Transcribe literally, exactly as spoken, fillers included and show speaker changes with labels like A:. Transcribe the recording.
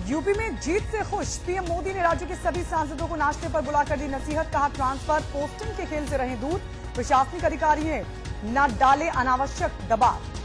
A: UP में जीत से खुश पीएम मोदी ने राज्य के सभी सांसदों को नाश्ते पर बुलाकर दी नसीहत। कहा, ट्रांसफर पोस्टिंग के खेल से रहें दूर, प्रशासनिक अधिकारियों न डाले अनावश्यक दबाव।